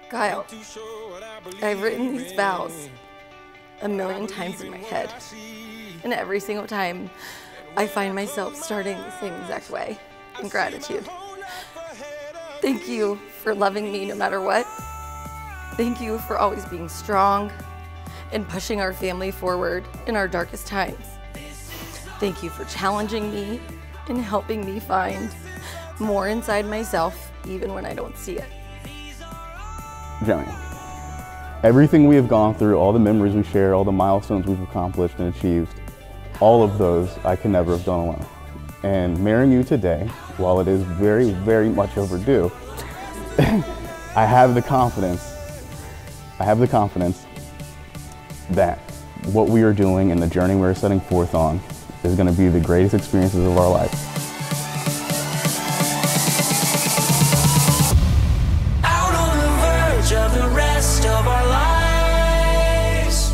Kyle, I've written these vows a million times in my head, and every single time I find myself starting the same exact way, in gratitude. Thank you for loving me no matter what. Thank you for always being strong and pushing our family forward in our darkest times. Thank you for challenging me and helping me find more inside myself, even when I don't see it. Johnny, everything we have gone through, all the memories we share, all the milestones we've accomplished and achieved, all of those I could never have done alone. And marrying you today, while it is very, very much overdue, I have the confidence that what we are doing and the journey we're setting forth on is going to be the greatest experiences of our life. Out on the verge of the rest of our lives.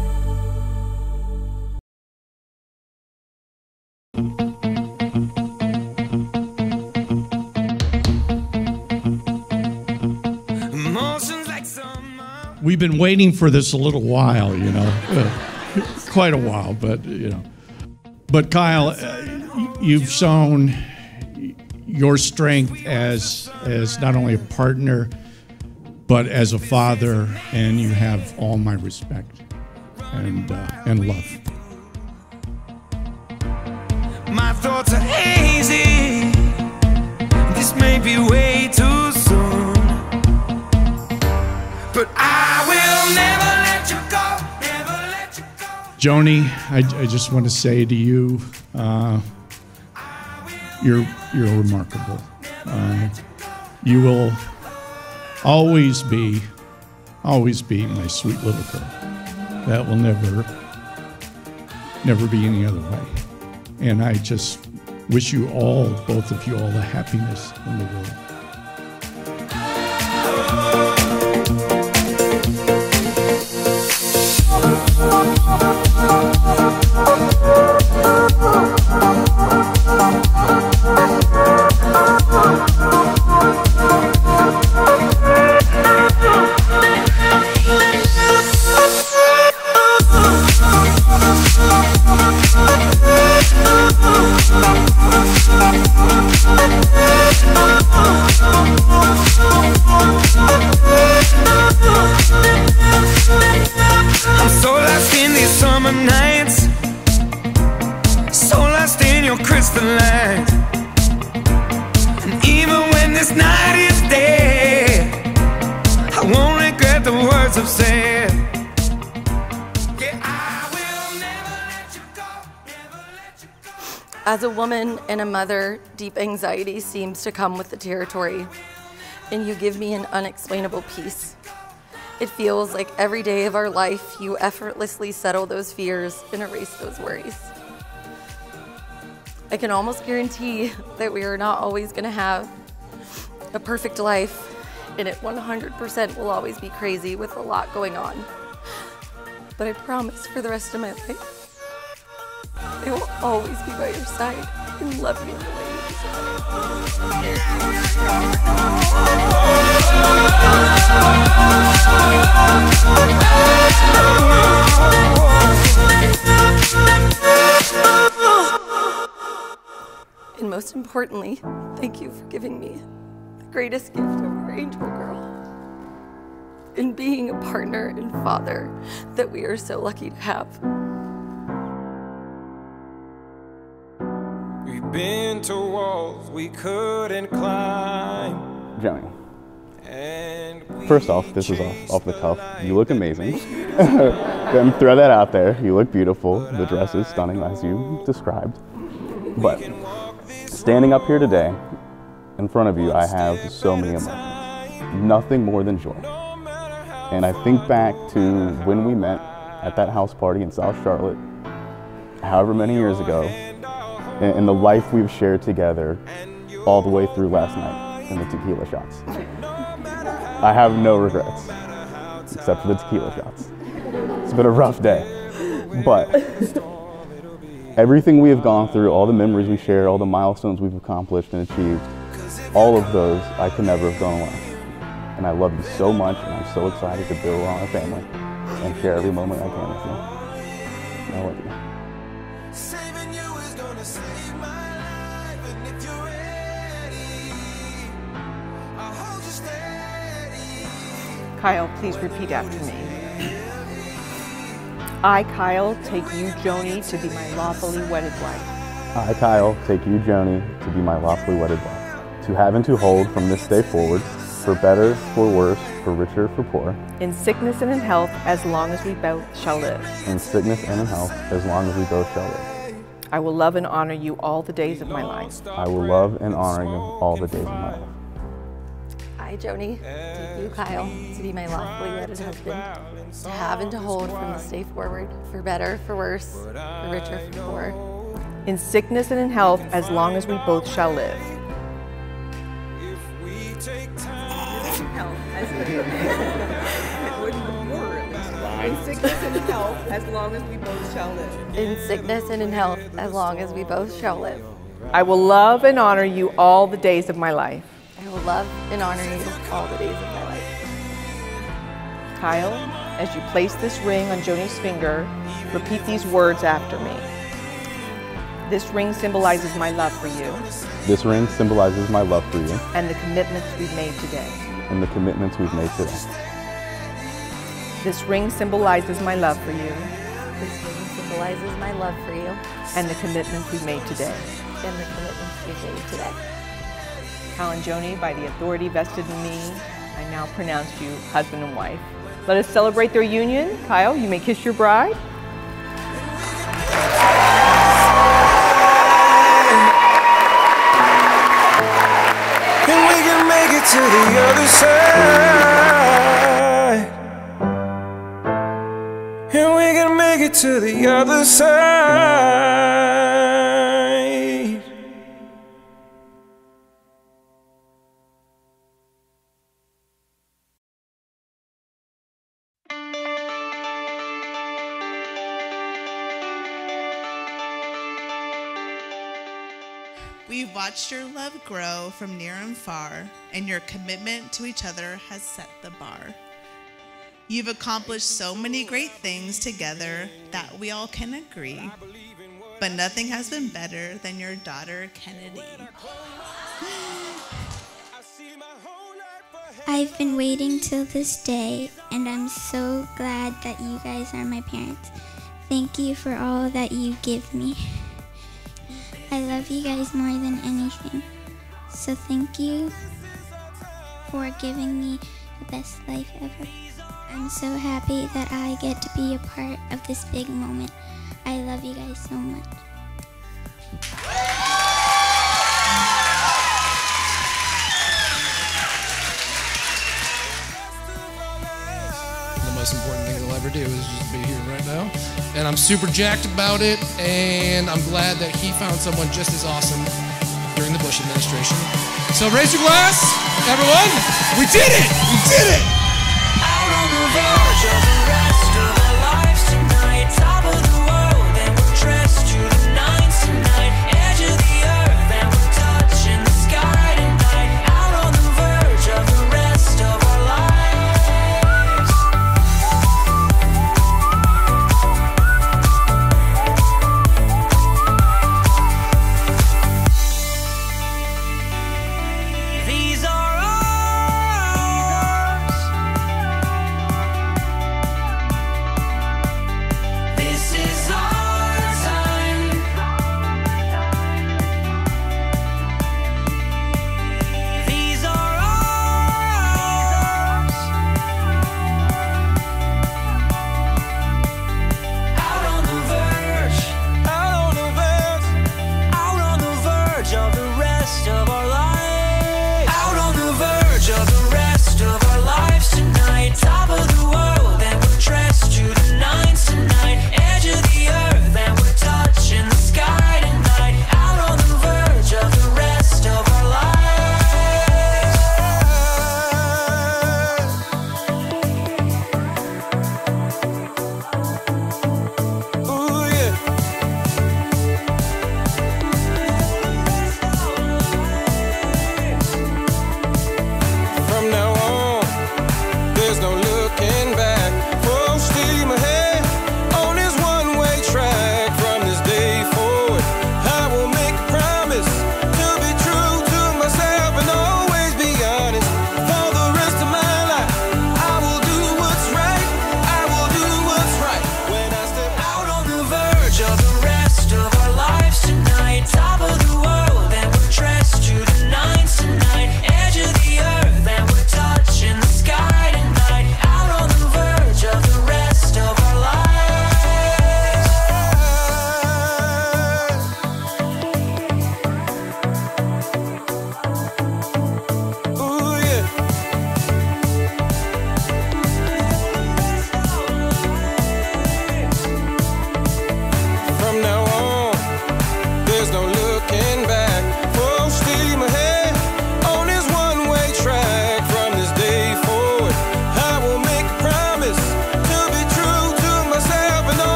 Emotions like summer. We've been waiting for this a little while, you know, quite a while, but, you know. But Kyle, you've shown your strength as not only a partner, but as a father, and you have all my respect and love. My thoughts are hazy. This may be way too soon, but I will never let you go, never let you go. Joni, I just want to say to you, you're remarkable. You will always be my sweet little girl. That will never be any other way. And I just wish you all, both of you, all the happiness in the world. I'm so lost in these summer nights, so lost in your crystal light. And even when this night is dead, I won't regret the words I've said. Yeah, I will never let you go, never let you go. As a woman and a mother, deep anxiety seems to come with the territory, and you give me an unexplainable peace. It feels like every day of our life, you effortlessly settle those fears and erase those worries. I can almost guarantee that we are not always going to have a perfect life, and it 100% will always be crazy with a lot going on. But I promise for the rest of my life, I will always be by your side and love you in the way you And most importantly, thank you for giving me the greatest gift of our angel girl, and being a partner and father that we are so lucky to have. We've been to walls we couldn't climb. Johnny, And first off, this is off the cuff. You look amazing. Then throw that out there. You look beautiful. The dress is stunning, as you described. But standing up here today, in front of you, I have so many emotions. Nothing more than joy. And I think back to when we met at that house party in South Charlotte, however many years ago, and the life we've shared together all the way through last night and the tequila shots. I have no regrets, except for the tequila shots. It's been a rough day, but everything we have gone through, all the memories we share, all the milestones we've accomplished and achieved, all of those I could never have done alone. And I love you so much, and I'm so excited to build on our family and share every moment I can with you. I love you. Saving you is gonna save my life, and if you're ready, I'll hold you steady. Kyle, please repeat after me. I, Kyle, take you, Joni, to be my lawfully wedded wife. I, Kyle, take you, Joni, to be my lawfully wedded wife, to have and to hold from this day forward, for better, for worse, for richer, for poor, In sickness and in health, as long as we both shall live. in sickness and in health, as long as we both shall live. I will love and honor you all the days of my life. I will love and honor you all the days of my life. I, Joni, take you, Kyle, to be my lawfully wedded husband, to have and to hold from this day forward, for better, for worse, for richer, for poor, In sickness and in health, as long as we both shall live. In sickness and in health, as long as we both shall live. in sickness and in health, as long as we both shall live. I will love and honor you all the days of my life. I will love and honor you all the days of my life. Kyle, as you place this ring on Joni's finger, repeat these words after me. This ring symbolizes my love for you This ring symbolizes my love for you and the commitments we've made today. and the commitments we've made today. This ring symbolizes my love for you This ring symbolizes my love for you and the commitments we've made today. and the commitments we've made today. Kyle and Joni, by the authority vested in me, I now pronounce you husband and wife. Let us celebrate their union. Kyle, you may kiss your bride. And we can make it to the other side. And we can make it to the other side. We've watched your love grow from near and far, and your commitment to each other has set the bar. You've accomplished so many great things together that we all can agree, but nothing has been better than your daughter, Kennedy. I've been waiting till this day, and I'm so glad that you guys are my parents. Thank you for all that you give me. I love you guys more than anything. So thank you for giving me the best life ever. I'm so happy that I get to be a part of this big moment. I love you guys so much. The most important thing they'll ever do is just be here right now. And I'm super jacked about it, and I'm glad that he found someone just as awesome during the Bush administration. So raise your glass, everyone. We did it! We did it! Out on the verge of the rest of our lives tonight, top of the